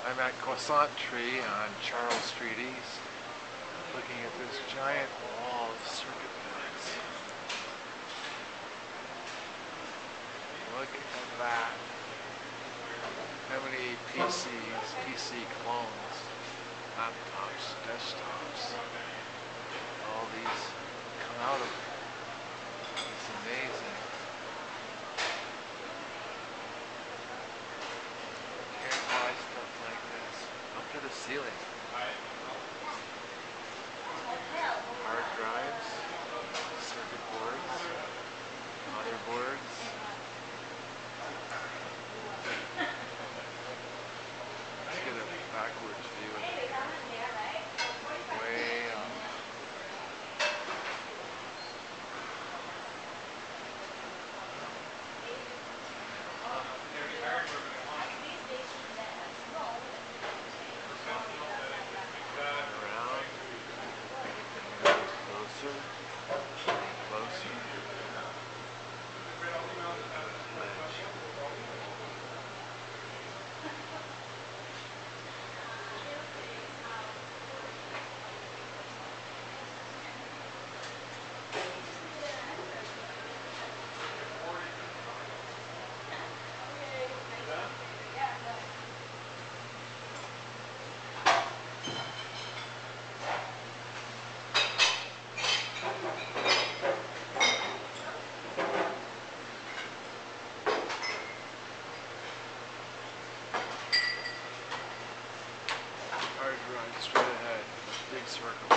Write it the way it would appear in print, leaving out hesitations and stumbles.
I'm at Croissant Tree on Charles Street East, looking at this giant wall of circuit boards. Look at that. How many PC clones, laptops, desktops, all these come out of it. It's amazing. Can't buy stuff like this. Up to the ceiling. Hard drives, circuit boards, motherboards. Let's get a backwards view of it. Way up. Around. Closer. Closer. Ledge. Hard drive straight ahead, big circle.